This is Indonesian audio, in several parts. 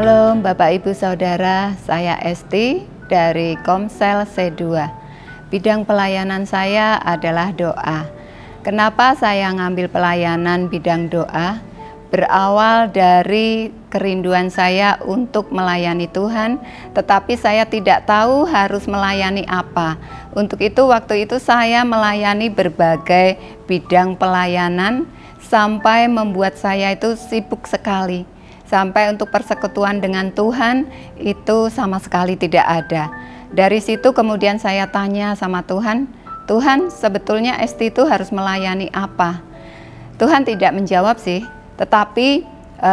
Shalom Bapak Ibu Saudara, saya Esti dari Komsel C2. Bidang pelayanan saya adalah doa. Kenapa saya ngambil pelayanan bidang doa? Berawal dari kerinduan saya untuk melayani Tuhan, tetapi saya tidak tahu harus melayani apa. Untuk itu waktu itu saya melayani berbagai bidang pelayanan sampai membuat saya itu sibuk sekali. Sampai untuk persekutuan dengan Tuhan itu sama sekali tidak ada. Dari situ kemudian saya tanya sama Tuhan, Tuhan sebetulnya Esti itu harus melayani apa? Tuhan tidak menjawab sih, tetapi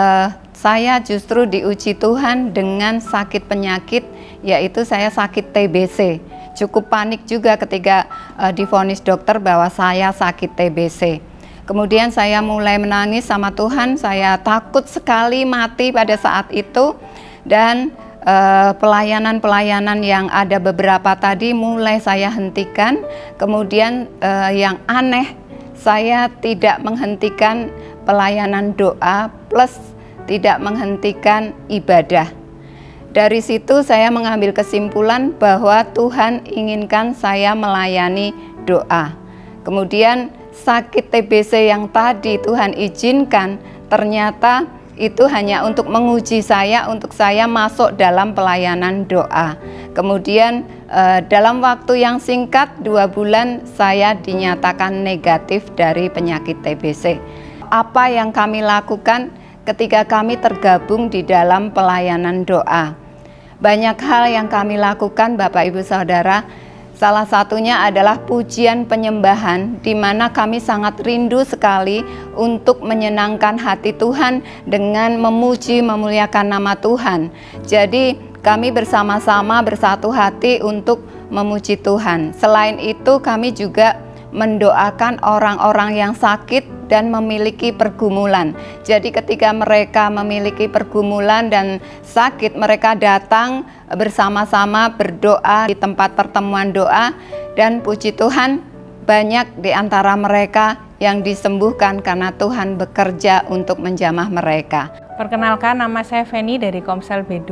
saya justru diuji Tuhan dengan sakit penyakit, yaitu saya sakit TBC. Cukup panik juga ketika divonis dokter bahwa saya sakit TBC. Kemudian saya mulai menangis sama Tuhan, saya takut sekali mati pada saat itu. Dan pelayanan-pelayanan yang ada beberapa tadi mulai saya hentikan. Kemudian yang aneh, saya tidak menghentikan pelayanan doa plus tidak menghentikan ibadah. Dari situ saya mengambil kesimpulan bahwa Tuhan inginkan saya melayani doa. Kemudian sakit TBC yang tadi Tuhan izinkan, ternyata itu hanya untuk menguji saya, untuk saya masuk dalam pelayanan doa. Kemudian dalam waktu yang singkat, 2 bulan saya dinyatakan negatif dari penyakit TBC. Apa yang kami lakukan ketika kami tergabung di dalam pelayanan doa? Banyak hal yang kami lakukan Bapak Ibu Saudara. Salah satunya adalah pujian penyembahan, di mana kami sangat rindu sekali untuk menyenangkan hati Tuhan dengan memuji memuliakan nama Tuhan. Jadi kami bersama-sama bersatu hati untuk memuji Tuhan. Selain itu kami juga mendoakan orang-orang yang sakit dan memiliki pergumulan. Jadi ketika mereka memiliki pergumulan dan sakit, mereka datang bersama-sama berdoa di tempat pertemuan doa, dan puji Tuhan banyak di antara mereka yang disembuhkan karena Tuhan bekerja untuk menjamah mereka. Perkenalkan, nama saya Feni dari Komsel B2.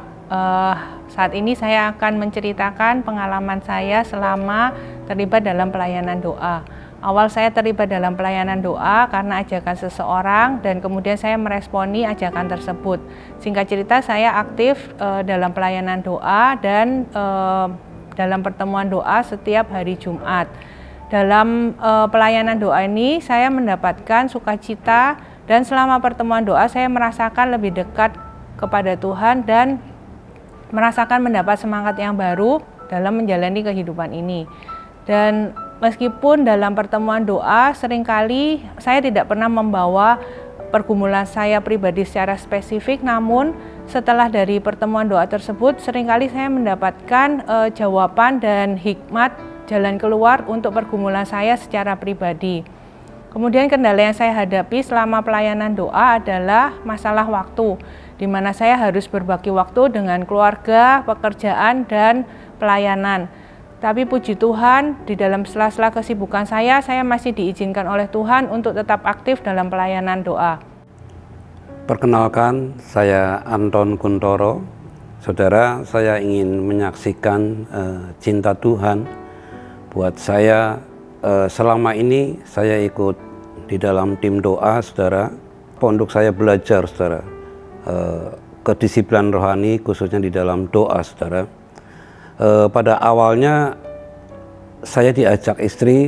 Saat ini saya akan menceritakan pengalaman saya selama terlibat dalam pelayanan doa. Awal saya terlibat dalam pelayanan doa karena ajakan seseorang, dan kemudian saya meresponi ajakan tersebut. Singkat cerita, saya aktif dalam pelayanan doa dan dalam pertemuan doa setiap hari Jumat. Dalam pelayanan doa ini saya mendapatkan sukacita, dan selama pertemuan doa saya merasakan lebih dekat kepada Tuhan dan merasakan mendapat semangat yang baru dalam menjalani kehidupan ini. Dan meskipun dalam pertemuan doa seringkali saya tidak pernah membawa pergumulan saya pribadi secara spesifik, namun setelah dari pertemuan doa tersebut seringkali saya mendapatkan jawaban dan hikmat jalan keluar untuk pergumulan saya secara pribadi. Kemudian kendala yang saya hadapi selama pelayanan doa adalah masalah waktu, di mana saya harus berbagi waktu dengan keluarga, pekerjaan, dan pelayanan. Tapi puji Tuhan, di dalam sela-sela kesibukan saya masih diizinkan oleh Tuhan untuk tetap aktif dalam pelayanan doa. Perkenalkan, saya Anton Kuntoro. Saudara, saya ingin menyaksikan cinta Tuhan buat saya. Selama ini saya ikut di dalam tim doa, saudara. Untuk saya belajar, saudara, kedisiplinan rohani khususnya di dalam doa, saudara. Pada awalnya saya diajak istri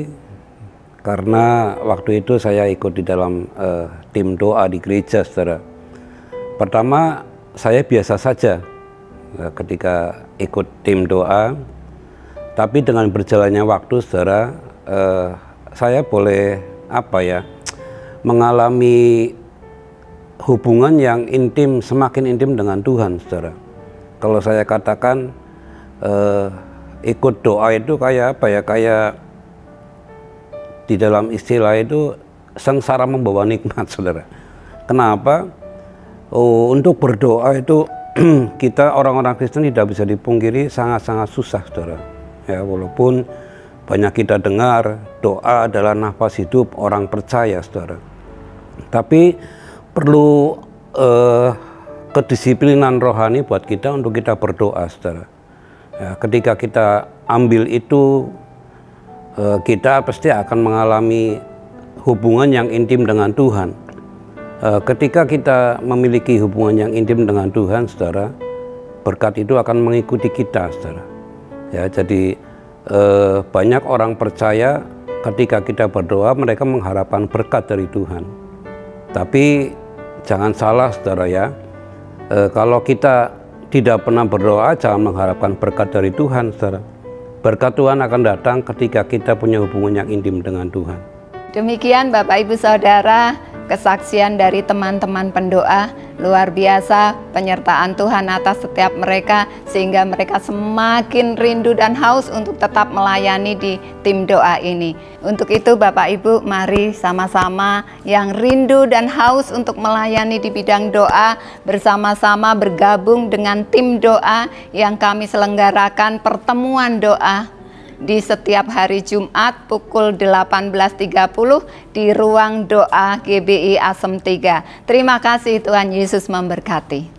karena waktu itu saya ikut di dalam tim doa di gereja, saudara. Pertama saya biasa saja ketika ikut tim doa, tapi dengan berjalannya waktu, saudara, saya boleh mengalami hubungan yang intim, semakin intim dengan Tuhan, saudara. Kalau saya katakan ikut doa itu kayak kayak di dalam istilah itu sengsara membawa nikmat, saudara. Kenapa? Untuk berdoa itu kita orang-orang Kristen tidak bisa dipungkiri sangat-sangat susah, saudara. Ya, walaupun banyak kita dengar doa adalah nafas hidup orang percaya, saudara. Tapi perlu kedisiplinan rohani buat kita untuk kita berdoa, saudara. Ya, ketika kita ambil itu, kita pasti akan mengalami hubungan yang intim dengan Tuhan. Ketika kita memiliki hubungan yang intim dengan Tuhan, saudara, berkat itu akan mengikuti kita, saudara. Ya, jadi banyak orang percaya ketika kita berdoa mereka mengharapkan berkat dari Tuhan. Tapi jangan salah, saudara ya. Kalau kita tidak pernah berdoa, jangan mengharapkan berkat dari Tuhan, saudara. Berkat Tuhan akan datang ketika kita punya hubungan yang intim dengan Tuhan. Demikian Bapak Ibu Saudara, kesaksian dari teman-teman pendoa. Luar biasa penyertaan Tuhan atas setiap mereka, sehingga mereka semakin rindu dan haus untuk tetap melayani di tim doa ini. Untuk itu Bapak Ibu, mari sama-sama yang rindu dan haus untuk melayani di bidang doa, bersama-sama bergabung dengan tim doa yang kami selenggarakan pertemuan doa di setiap hari Jumat pukul 18.30 di ruang doa GBI Asem 3. Terima kasih, Tuhan Yesus memberkati.